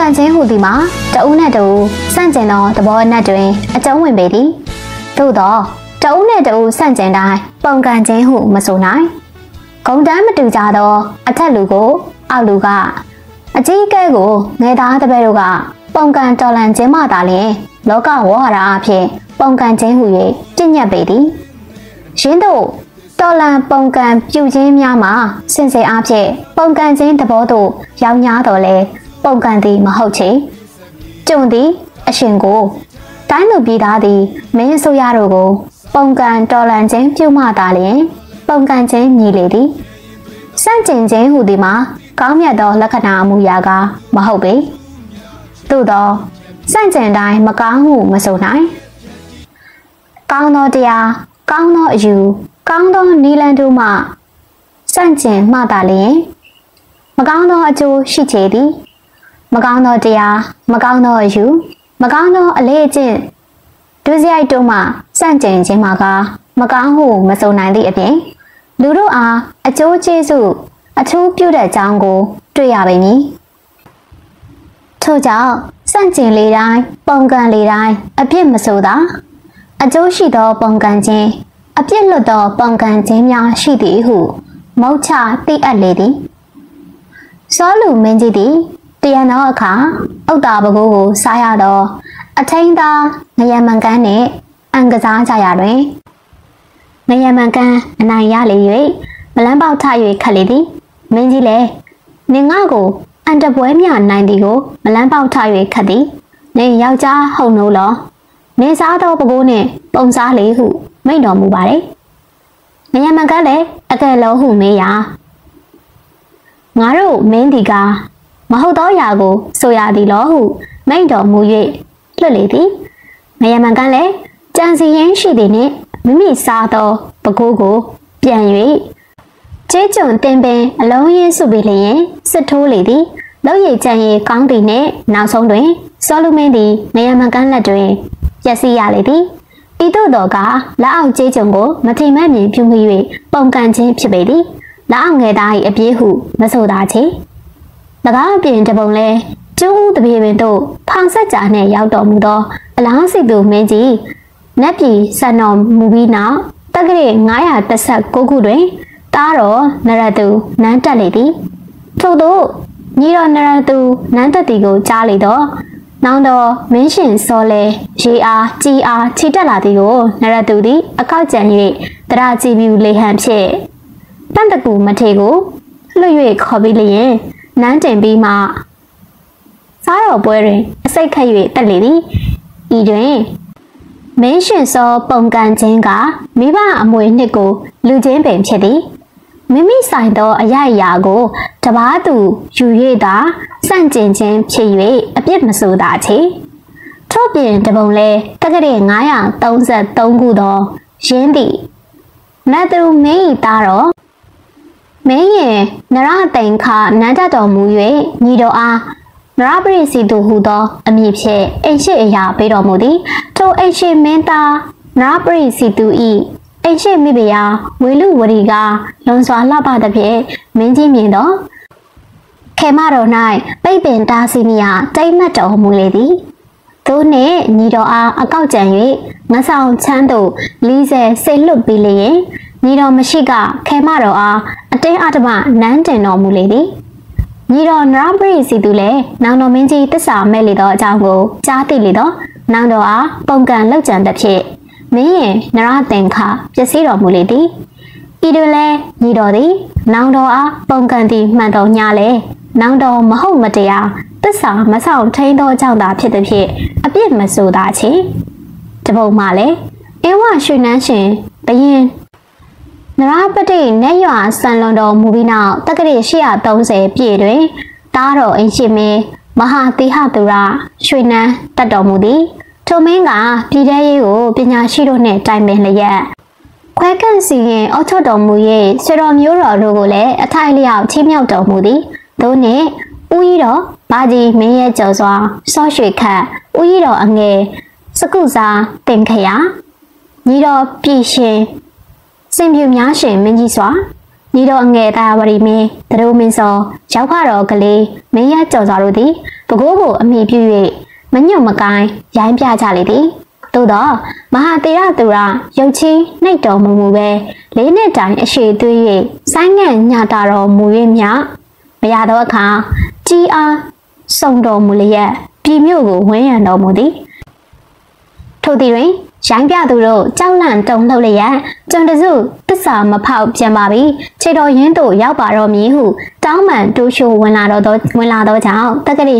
ကန်ချင်းဟူသည်မှာတအုပ်နဲ့တူစန့်ကျင်သောသဘောအနက်တွင်အကျုံးဝင်ပေသည်သို့သောတအုပ်နဲ့တူစန့်ကျင်တိုင်းပုံကန်ချင်းဟုမဆိုနိုင်ဂုံတန်းမတူကြသောအထက်လူကိုအောက်လူကအကြီးအကဲကိုငယ်သားတပည့်တို့ကပုံကန်တော်လန်ခြင်းမှသာလျှင်လောကဝေါဟာရအဖြစ်ပုံကန်ခြင်းဟု၍ပြည့်ညတ်ပေသည်ရင်းတို့တော်လန်ပုံကန်ပြုခြင်းများမှာစင်စစ်အားဖြင့်ပုံကန်ခြင်းသဘောသို့ရောက်냐တော်လဲပုံကန်သည်မဟုတ်ချေကျုံသည်အရှင်ကိုတိုင်းလူပြည်သားသည်မင်းဆိုရတို့ကိုပုံကန်တော်လန်ခြင်းပြုမှသာလျှင်ပုံကန်ခြင်းမြည်လေသည်စန့်ကျင်ခြင်းဟူသည်မှာကောင်းမြတ်သောလက္ခဏာအမူအရာကမဟုတ်ပေသို့သောစန့်ကျင်တိုင်းမကောင်းဟုမဆိုနိုင်ကောင်းသောတရားကောင်းသောအယူကောင်းသောနီလန်တို့မှစန့်ကျင်မှသာလျှင်မကောင်းသောအကျိုးရှိချေသည်မကောင်းသောတရားမကောင်းသောအယူမကောင်းသောအလေးအကျင့်ဒုစရိုက်တို့မှစန့်ကျင်ခြင်းမှာကမကောင်းဟုမဆိုနိုင်သည့်အပြင်လူတို့အားအကျိုးကျေးဇူးအထူးပြုတဲ့အကြောင်းကိုတွေ့ရပေမည်ထို့ကြောင့်စန့်ကျင်လေတိုင်းပုံကန်လေတိုင်းအပြစ်မဆိုသာအကျိုးရှိသောပုံကန်ခြင်းအပြစ်လွတ်သောပုံကန်ခြင်းများရှိသည်ဟုမုတ်ချသိအပ်လေသည်စောလူမင်းကြီးသည်တရံသောအခါဥဒ္ဒါပကိုးကိုစားရသောအထိန်သားငရံမန်ကန်းနှင့်အံကစားကြရာတွင်ငရံမန်ကန်းအနိုင်ရလေ၍မလန်းပေါက်ထ၍ခတ်လေသည်မင်းကြီးလည်းနင်ငါကိုအန်တပွဲမြနိုင်သည်ကိုမလန်းပေါက်ထ၍ခတ်သည်နင်ယောက်ျားဟုတ်နိုးလောနင်စားသောပကိုးနှင့်ပုံစားလေဟုမိန့်တော်မူပါれငရံမန်ကန်းလည်းအကယ်လုံးဟုမေးရာငါတို့မင်းဒီကမဟုတ်သောຢာကိုဆိုရသည်လောဟုမိန့်တော်မူ၍လွတ်လေသည်ငရံမန်ကန်းလည်းကြံစီရင်ရှိသည်နှင့်မိမိစားသောပကိုးကိုပြန်၍ကျေးကျွန်တင်ပင်အလုံးရင်းစုပြီးလျင်စစ်ထိုးလေသည်လောက်ရည်ကြံရည်ကောင်းသည်နှင့်နောက်ဆုံးတွင်စောလူမင်းသည်ငရံမန်ကန်းလက်တွင်ပျက်စီးရလေသည်ဤသို့သောကလက်အောက်ကျေးကျွန်ကိုမထိမ့်မှန်မြင်ပြုမိ၍ပုံကန်ခြင်းဖြစ်ပေသည်လက်အောက်ငယ်သား၏အပြေးဟုမဆိုသာချေ၎င်းအပြင်တပုံလဲကျိုးဦးတပြေပင်တို့ဖောင်ဆက်ကြာနှင့်ရောက်တော်မူသောအလားစီသူမင်းကြီးနတ်ပြည်ဆန်တော်မူပြီးနောက်တက္ကရာ919ခုတွင်တားတော်နရတုနန်းတက်လေသည်ထို့သောညီတော်နရတုနန်းတက်သည်ကိုကြားလေတော့နောင်တော်မင်းရှင်စောလဲရေအားကြီးအားချီတက်လာသည်ကိုနရတုသည်အကောက်ကျန်၍တရာကြည်ပြူလေဟန်ဖြင့်တန်တကူမထေကိုလွှတ်၍ခေါ်ပြီးလျင်နန်းတင်ပြီးမှစားတော်ပွဲတွင်အစိတ်ခတ်၍တက်လေသည်ဤတွင်မင်းရှင်စောပုံကန်ခြင်းကမိဘအမွေနှစ်ကိုလူချင်းပင်ဖြစ်သည်မိမိဆိုင်သောအရာရာကိုတပားသူယူ၍သာစန့်ကျင်ခြင်းဖြစ်၍အပြစ်မဆိုသာချေထို့ပြင်တပုံလဲတက္ကရာ933ခုသောရင်းသည်နတ်သူမင်း၏သားတော်မင်းရဲ့နရတိန်ခနန်းတတော်မူ၍ညီတော်အားနရပရိစီတုဟူသောအမည်ဖြင့်အိမ်ရှိအရာပေးတော်မူသည်ထိုအိမ်ရှိမင်းသားနရပရိစီတု၏အိမ်ရှိမိဖုရားဝေလူဝရီကလွန်စွာလှပသဖြင့်မင်းကြီးမြင်သောခေမတော်၌ပိတ်ပင်တားဆီးမြတိတ်မှတ်တော်မူလေသည်သို့နှင့်ညီတော်အားအကောက်ကျန်၍ငဆောင်ချမ်းသို့40စိတ်လွတ်ပြီးလျင်ညီတော်မရှိကခေမတော်အားအတင်းအဓမ္မနန်းတင်တော်မူလေသည်ညီတော်နရပရိစီသူလည်းနောင်တော်မင်းကြီးတစ္ဆာမဲ့လေသောအကြောင်းကိုကြားသိလေသောနောင်တော်အားပုံကန်လောက်ကျန်သဖြင့်မင်းရဲ့နရသင်္ခပျက်စီးတော်မူလေသည်ဤတွင်လည်းညီတော်သည်နောင်တော်အားပုံကန်သည်မှန်တော်ညာလေနောင်တော်မဟုတ်မတရားတစ္ဆာမဆောင်ထိန်သောကြောင့်သာဖြစ်သည်ဖြင့်အပြစ်မဆိုသာချေတပုံမှလည်းအင်းဝရွှေနှန်းရှင်ဘယင်နရပတိနတ်ရွာဆန်လွန်တော်မူပြီးနောက်တက္ကရာ830ပြည့်တွင်တားတော်အင်းရှိမင်းမဟာတိဟသူရရွှေနှန်းတက်တော်မူသည်ထိုမင်းကပြည်ထဲရေးကိုပညာရှိတို့နှင့်တိုင်ပင်လျက်ခွဲကန့်စီရင်အောက်ချတော်မူ၍ဆွေတော်မျိုးတော်တို့ကိုလည်းအထိုက်လျောက်ချီးမြှောက်တော်မူသည်သို့နှင့်ဦးကြီးတော်ဘာကြီးမင်းရဲ့ကျော်စွာစောရွှေခတ်ဦးကြီးတော်အငယ်စကုစားတင်ခရာညီတော်ပြည်ရှင်စင်ပြူများရှင်မင်းကြီးစွာညီတော်အငယ်တာဝရီမင်းတရုံမင်းစောရောက်ဖတော်ကလေးမင်းရကျော်စွာတို့သည်ပကိုကိုအမိပြု၍မညွတ်မကိုင်းရိုင်းပြကြလေသည်သို့သောမဟာတေရသူရရုပ်ချင်းနှိပ်တော်မူပဲလေးနှစ်တိုင်အရှိသွေး၍ဆိုင်းငံ့ညတာတော်မူ၍မြမရသောအခါကြီးအားစုံတော်မူလျက်ပြည်မြို့ကိုဝန်းရံတော်မူသည်ထို့သည်တွင်ရိုင်းပြသူတို့ကြောက်လန့်တုန်လှုပ်လျက်ကျွန်တစုသစ္စာမဖောက်ပြန်ပါပြီခြေတော်ရင်းသို့ရောက်ပါတော့မည်ဟုတောင်းပန်တိုးရှိုးဝင်လာသောကြောင့်တက္ကရာ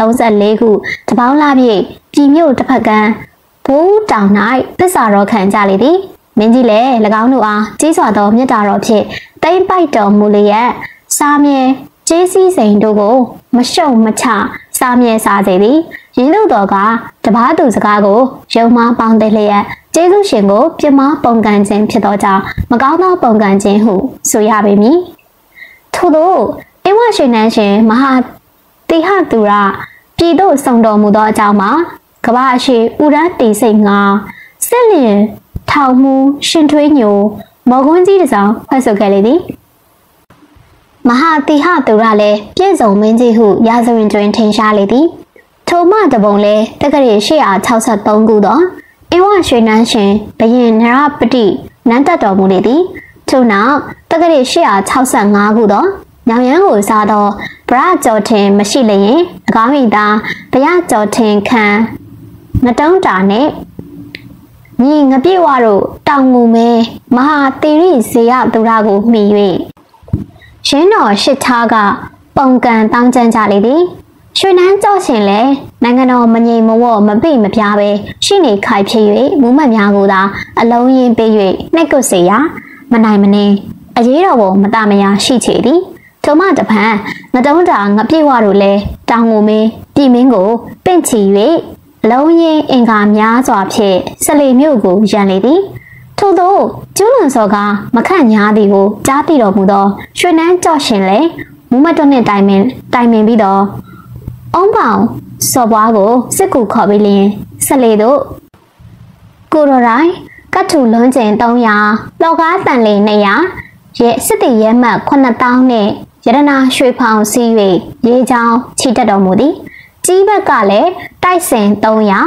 834ခုတပေါင်းလာပြည့်ပြည်မြို့တစ်ဖက်ကမ်းဘိုးတောင်၌သစ္စာတော်ခံကြလေသည်မင်းကြီးလည်း၎င်းတို့အားကြီးစွာသောမြတ်တာတော်ဖြင့်တိမ့်ပိုက်တော်မူလျက်စားမြဲကျေးစည်းစိန်တို့ကိုမရှုံမချစားမြဲစားစေသည်ရင်းတို့တော်ကတပားသူစကားကိုယုံမှပေါင်းသိလျက်ကျေးဇူးရှင်ကိုပြမပုံကန်ခြင်းဖြစ်သောကြောင့်မကောင်းသောပုံကန်ခြင်းဟုဆိုရပေမည်ထို့သောဧဝရှင်နန်းရှင်မဟာတိဟသူရပြည်သို့ဆောင်တော်မူသောအကြောင်းမှာကမ္ဘာရှိဥရန်တီစိတ်ငါစစ်လျင်ထောင်မှုရှင်ထွေးညိုမော်ကွန်းကြီးတစ်စောင်ဖွဲ့ဆိုခဲ့လေသည်မဟာတိဟသူရလည်းပြည့်စုံမင်းကြီးဟုရာဇဝင်တွင်ထင်ရှားလေသည်ထိုမှတပုံလဲတက္ကရာ863ခုသောဧဝရွှေနန်းရှင်ဘယင်နရပတိနန်းတက်တော်မူလေသည်ထို့နောက်တက္ကရာ865ခုသောညောင်ရမ်းကိုစားသောဗရကျော်ထင်မရှိလျင်၎င်း၏သားဗရကျော်ထင်ခံငတုံးတာနှင့်ညီငပြေဝတို့တောင်ငူမဲမဟာတေရိဇေယသူရကိုမှီ၍ရင်းတော်ရှစ်ချားကပုံကန်တောင်းကျမ်းကြလေသည်ရွှေနန်းကြော့ရှင်လဲနိုင်ငံတော်မငြိမ်မဝေါ့မပိမပြားပဲရှိနေခိုင်ဖြစ်၍မူးမတ်များကိုသာအလုံးရင်းပေး၍နှိပ်ကွစေရာမနိုင်မနှင်းအရေးတော်ပုံမတမယာရှိချေသည်ထိုမှတဖန်ငတုံးတာငပြေဝတို့လဲတောင်ငူမင်းပြည်မင်းကိုပင့်ချီ၍အလုံးရင်းအင်္ဂါများစွာဖြင့်စလေမြို့ကိုရန်လေသည်ထို့သောကျူးလွန်စော်ကမခန့်ညားသည်ကိုကြားသိတော်မူသောရွှေနန်းကြော့ရှင်လဲမူးမတ်တို့နှင့်တိုင်ပင်ပြီးတော့အုံးပေါင်စော်ပွားကိုစစ်ကူခေါ်ပြီးလျင်ဆက်လေတို့ကိုရိုရိုင်းကတ်ထူလွန်းကျင်300လောကားတန်လေ200ရဲ့စစ်တီရဲမှတ်9000နဲ့ရတနာရွှေဖောင်စီး၍ရေချောင်းချီတက်တော်မူသည်ကြီးဘက်ကလည်းတိုက်စင်300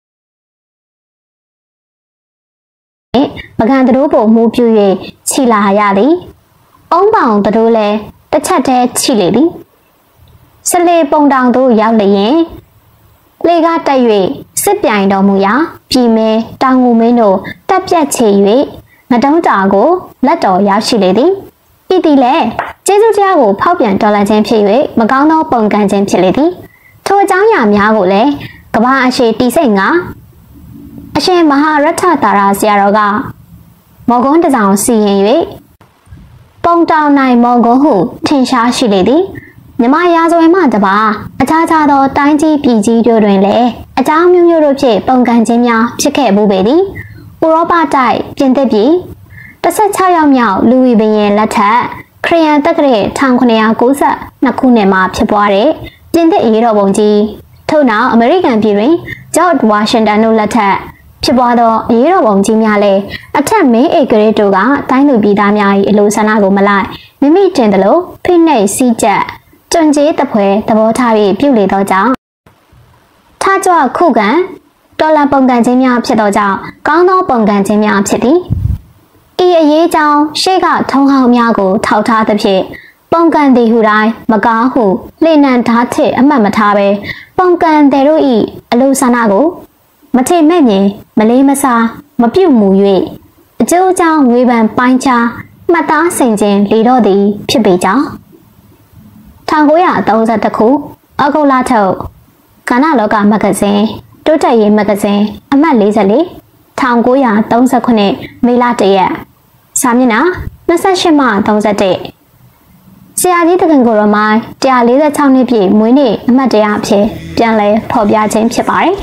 ပကံတို့ပုံမူပြ၍ချီလာရသည်အုံးပေါင်တို့လည်းတစ်ချက်တည်းချီလေသည်စလေပုံတောင်တို့ရောက်လျင်လေကားတက်၍စစ်ပြိုင်တော်မူရာပြည်မဲတောင်ငူမင်းတို့တက်ပြတ်ချေ၍ငတုံးတာကိုလက်တော်ရောက်ရှိလေသည်ဤသည်လည်းကျေးဇူးတရားကိုဖောက်ပြန်တော်လှန်ခြင်းဖြစ်၍မကောင်းသောပုံကန်ခြင်းဖြစ်လေသည်ထိုအကြောင်းအရာများကိုလည်းကမ္ဘာအရှိတီစိတ်ကအရှင်မဟာရထတာရာဆရာတော်ကမော်ကွန်းတစ်စောင်စီရင်၍ပုံတောင်နိုင်မော်ကွန်းဟုထင်ရှားရှိလေသည်မြမရာဇဝင်မှတပါအခြားခြားသောတိုင်းကြီးပြည်ကြီးတို့တွင်လည်းအကြောင်းမျိုးမျိုးတို့ဖြင့်ပုံကန်ခြင်းများဖြစ်ခဲ့မှုပေသည်ဥရောပတိုက်ပြင်သစ်ပြည်16ရောက်မြောက်လူဝီဘုရင်လက်ထက်ခရစ်ယာန်တက္ကရာ1992ခုနှစ်မှာဖြစ်ပွားတဲ့ပြင်သစ်အရေးတော်ပုံကြီးထို့နောက်အမေရိကန်ပြည်တွင်ဂျော့ဂျ်ဝါရှင်တန်တို့လက်ထက်ဖြစ်ပွားသောအရေးတော်ပုံကြီးများလည်းအထက်မင်းဧကရေတို့ကတိုင်းသူပြည်သားများ၏အလိုဆန္ဒကိုမလိုက်မိမိတင်တယ်လို့ဖိနှိပ်စီးကြက်ကျွံကျေးတပွဲသဘောထား၍ပြုလေသောကြောင့်ထားကြွခုခံတော်လန်ပုံကန်ခြင်းများဖြစ်သောကြောင့်ကောင်းသောပုံကန်ခြင်းများဖြစ်သည်ဤအရေးကြောင့်ရှေ့ကထုံးဟောင်းများကိုထောက်ထားသဖြင့်ပုံကန်သည်ဟုတိုင်းမကားဟုလှေနံဓာတ်ထစ်အမှတ်မထားပဲပုံကန်တဲ့တို့၏အလိုဆန္ဒကိုမထိမဲ့မြင်မလေးမစားမပြုတ်မူ၍အကျိုးအကြောင်းဝေဖန်ပိုင်းခြားမှတ်သားဆင်ခြင်လေတော့သည်ဖြစ်ပေကြောင်း1931ခုဩဂုတ်လထုတ်ကဏ္ဍလောကမဂ္ဂဇင်းတိုးတက်ရေးမဂ္ဂဇင်းအမှတ်44 1939မေလ1ရက်စာမျက်နှာ28မှ31ဆရာကြီးတက္ကသိုလ်တော်မှာ146နှစ်ပြည့်မွေးနေ့အမှတ်တရအဖြစ်ပြန်လည်ဖော်ပြခြင်းဖြစ်ပါတယ်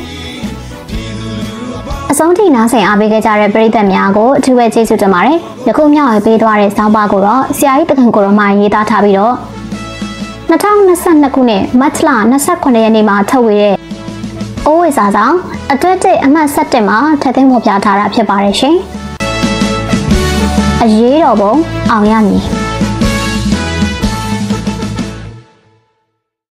အဆုံးထိနားဆင်အားပေးခဲ့ကြတဲ့ပရိသတ်များကိုအထူးပဲကျေးဇူးတင်ပါတယ်ယခုမျှဝေပေးသွားတဲ့စောင်းပါကိုတော့ဆရာကြီးတက္ကသိုလ်တော်မှာရေးသားထားပြီးတော့2022ခုနှစ်မတ်လ29ရက်နေ့မှာထုတ်ဝေတဲ့အိုးဝေစာဆောင်အတွက်1အမှတ်7မှာထည့်သွင်းဖော်ပြထားတာဖြစ်ပါတယ်ရှင်။အရေးတော်ပုံအောင်ရမည်။